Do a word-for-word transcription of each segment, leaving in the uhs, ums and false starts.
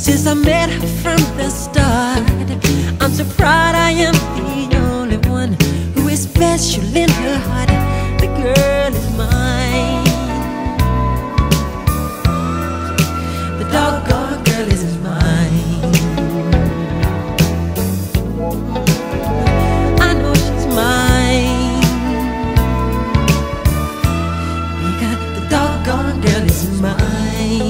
since I met her from the start. I'm so proud I am the only one who is special in her heart. The girl is mine. The doggone girl is mine. I know she's mine, because the doggone girl is mine.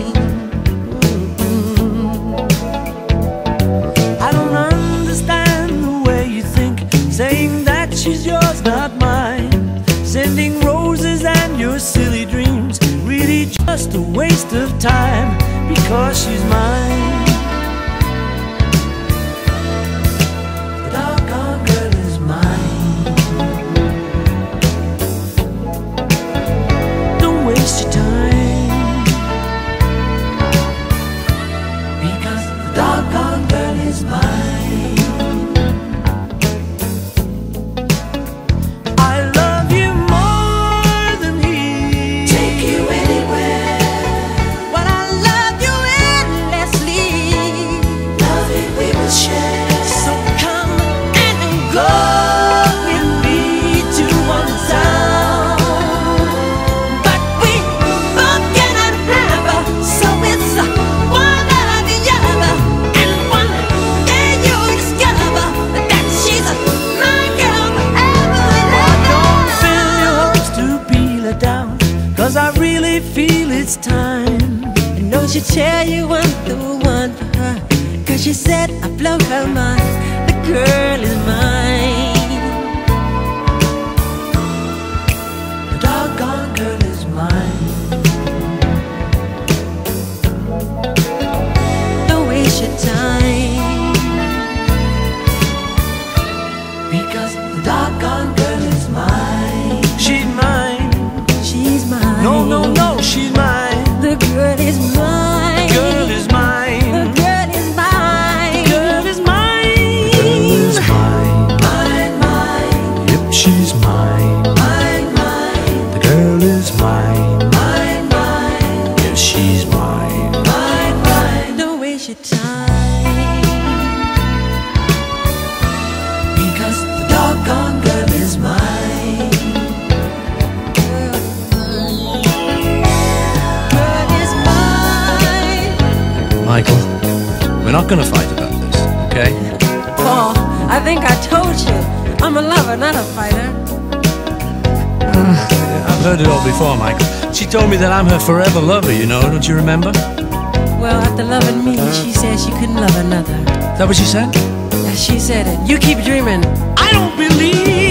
Saying that she's yours, not mine. Sending roses and your silly dreams, really just a waste of time, because she's mine. The doggone girl is mine. Don't waste your time, because the doggone girl is mine. Cause I really feel it's time. I know she'll tell you I'm the one for her, cause she said I blow her mind. The girl is mine. The doggone girl is mine. Don't waste your time, because the doggone girl is mine. She's mine. She's mine. No, no, no, she's mine. The girl is mine. The girl is mine. The girl is mine. The girl is mine. The girl is mine. Mine, mine. Yep, she's mine. Mine, mine. The girl is mine. Mine, mine. Yes, she's mine. Mine, mine. Don't waste your time, because the doggone girl is mine. Michael, we're not gonna fight about this, okay? Paul. I think I told you, I'm a lover, not a fighter. Uh, I've heard it all before, Michael. She told me that I'm her forever lover, you know, don't you remember? Well, after loving me, she said she couldn't love another. Is that what she said? Yeah, she said it. You keep dreaming. I don't believe